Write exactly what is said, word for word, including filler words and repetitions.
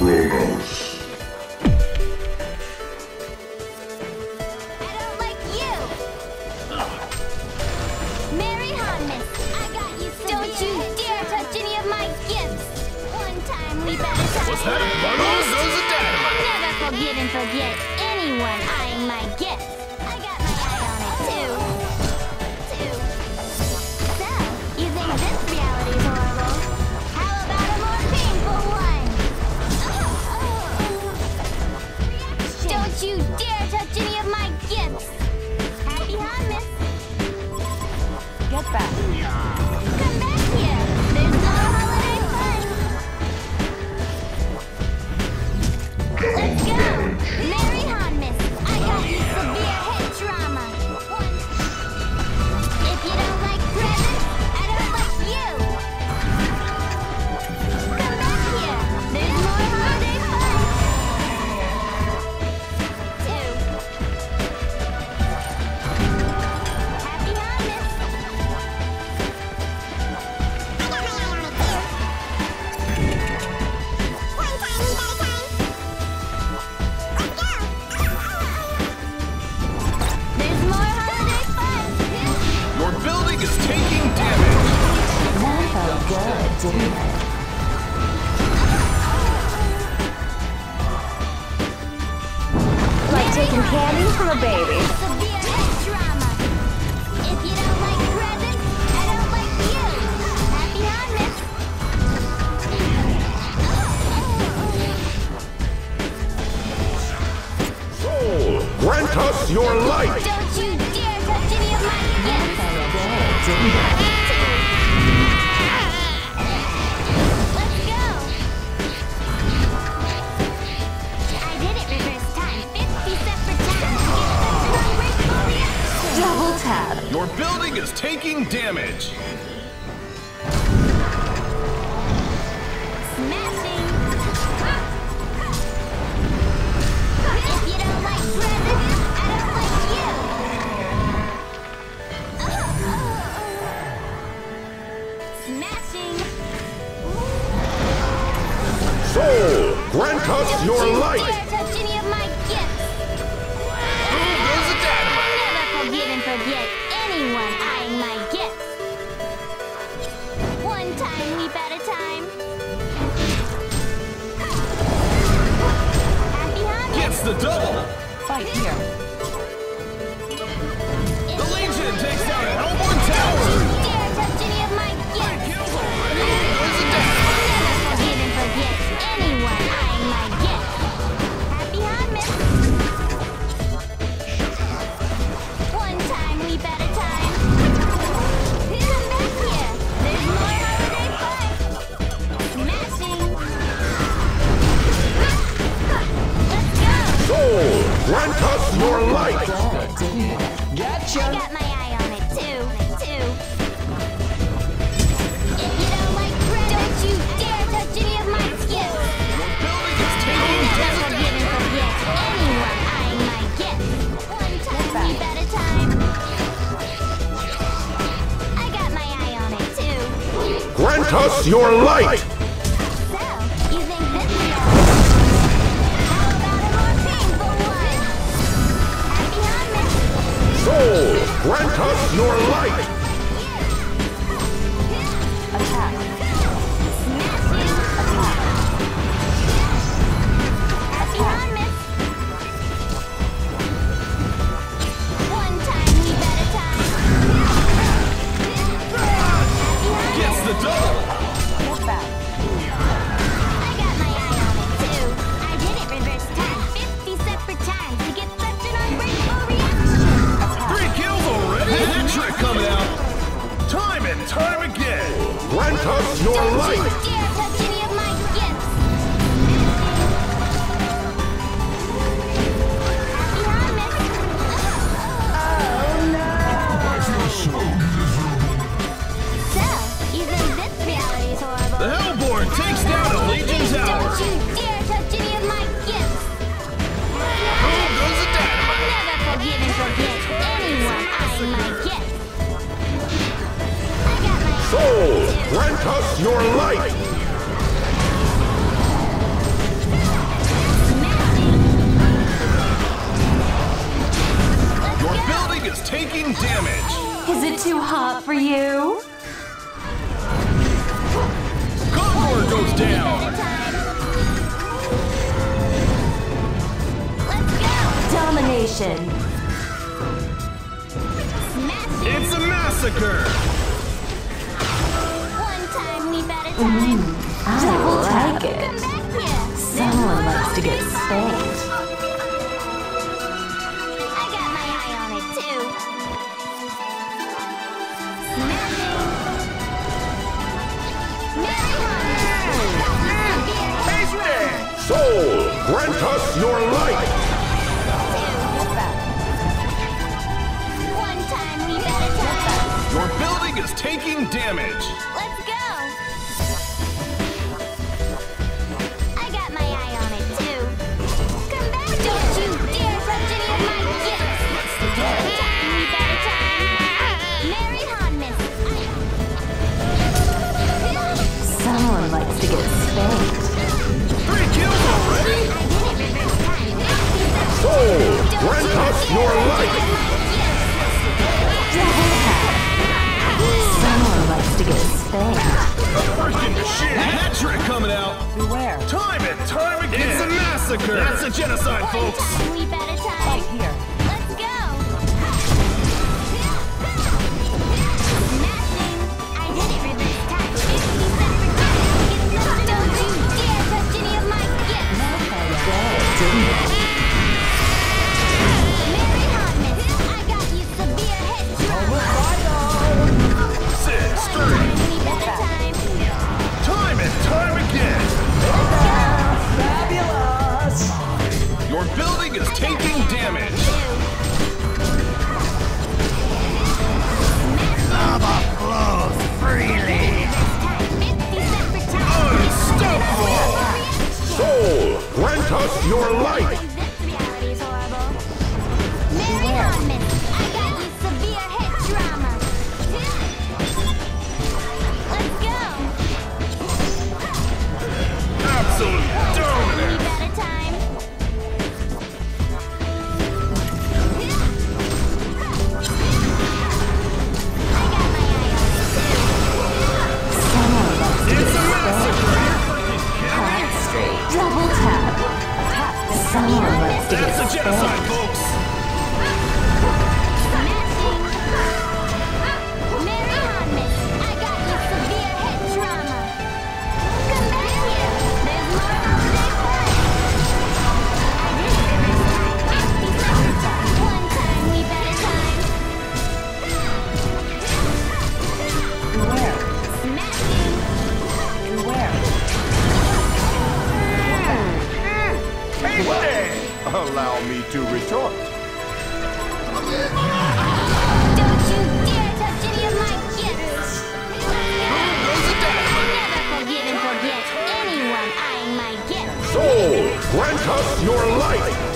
Kronos. I don't like you! Mary Honmus, I got you. Don't you dare touch any of my gifts! One time we better touch. What's that? A bundle goes a dynamite! Never forget and forget anyone eyeing my gifts. I got my eye on it too. Two. So, you think this reality's horrible? How about a more painful one? Don't you dare touch any of my gifts! Happy Honmus! Get back. Come back here! There's more holiday fun! Let's go! Mary Honmus, I got you severe head trauma! One. If you don't like presents, I don't like you! Come back here! There's more holiday fun! Two. Happy Honmus! There's more holiday fun! Your building is taking damage! That felt good, didn't it? Like taking candy from a baby. Severe head trauma. If you don't like presents, I don't like you. Happy Honmus. Soul, grant us your light! Don't you dare touch any of my gifts. Good, didn't it? Let's go. I did it reverse time. fifty separate times to get such an unbreakable reaction. Double tap. Your building is taking damage! Smashing. If you don't like presents, I don't like you. Smashing. Soul, grant us Don't your you light! dare touch any of my gifts. Boom goes a dynamite! Never forgive and forget anyone eyeing my gifts. One time leap at a time. Happy Honmus. Gets the double! Fight here. The Legion takes down a Hellborn Tower! Dare touch any of my gifts. Kills already! Goes a dynamite! Never forgive and forget anyone eyeing my gifts. Happy Honmus. One time leap at a time. Come back here. There's more holiday fun. Smashing. Let's go. Soul, grant us your light! Good, didn't it? I got my eye on it too, too. If you don't like presents, don't you dare touch any of my gifts. Your building is I taking never damage! forgive and forget anyone eyeing my gifts. One time leap at a time. I got my eye on it too. Grant us your light! So, you think this is all? How about a more painful one? Happy Honmus. Soul, grant us your light! Attack. Smashing. Attack. Happy Honmus. One time leap at a time. Happy Honmus. Gets the double! Get back. I got my eye on it too. I did it reverse time fifty separate times to get such an unbreakable reaction. Three kills already? Hat trick coming out! Time and time again! Grant us your Don't light! you dare touch any of my gifts. Happy Honmus. So, you think this reality's horrible? The Hellborn takes down a Legion Tower! Don't you dare touch any of my gifts. Boom goes a dynamite! Never forgive and forget anyone eyeing my gifts. I got my Soul, grant us your light! Is it too hot for you? Concord goes down. Let's go! Domination. Smash it! It's a massacre. One time we bet a time. I like Come it. back here! Someone likes to get spanked. I got my eye on it too. Smashing! Taste it. Soul, grant us your light. Get back. One time we bet a time. Your building is taking damage. Let's go! I got my eye on it too. Come back! Don't you dare touch any of my gifts! One time we bet a time. Mary Honmas. Someone likes to get spanked. Three kills already? I did it reverse time. Soul, grant us your light. Someone likes to get spanked. Freaking shit. Hat trick coming out. Beware. Time and time again. It's a massacre. That's a genocide, folks. Time we bet a Right time. here. Let's go! Smashing! I did it reverse time. fifty separate times. Don't you dare touch any of my gifts! Mary Honmas, I got you severe head trauma. Six, three. We bet a time. Time and time again. Fabulous. Your building is taking damage. Lava flows freely. fifty separate times. Unstoppable. Soul, grant us your light. This reality's horrible. Mary Honmas, I got you severe head trauma. Let's go. Absolute We dominance. bet a time. I got my eye on it too. Someone likes to It's get a massacre. hot straight. Double tap. Someone likes to That's a get genocide, spanked. folks. Smashing. Mary Honmas, I got you severe head trauma. Come back here. There's more holiday fun. I did it reverse time. fifty separate times. One time we bet a time. Beware. Smashing. Beware. Taste it. Allow me to retort. Don't you dare touch any of my gifts. I never forgive and forget anyone eyeing my gifts. Soul, grant us your light.